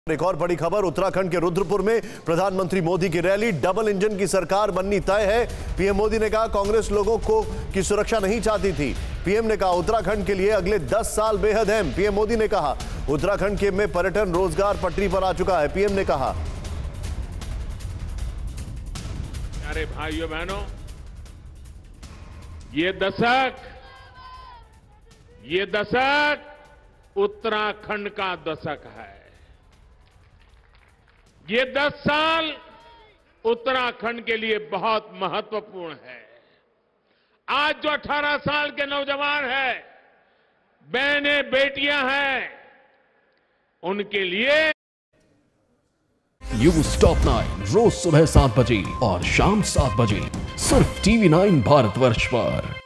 एक और बड़ी खबर, उत्तराखंड के रुद्रपुर में प्रधानमंत्री मोदी की रैली। डबल इंजन की सरकार बननी तय है। पीएम मोदी ने कहा कांग्रेस लोगों को की सुरक्षा नहीं चाहती थी। पीएम ने कहा उत्तराखंड के लिए अगले 10 साल बेहद अहम। पीएम मोदी ने कहा उत्तराखंड के में पर्यटन रोजगार पटरी पर आ चुका है। पीएम ने कहा, प्यारे भाइयों बहनों, ये दशक उत्तराखंड का दशक है। ये 10 साल उत्तराखंड के लिए बहुत महत्वपूर्ण है। आज जो 18 साल के नौजवान हैं, बहनें, बेटियां हैं, उनके लिए न्यूज टॉप 9 रोज सुबह 7 बजे और शाम 7 बजे सिर्फ TV9 भारतवर्ष पर।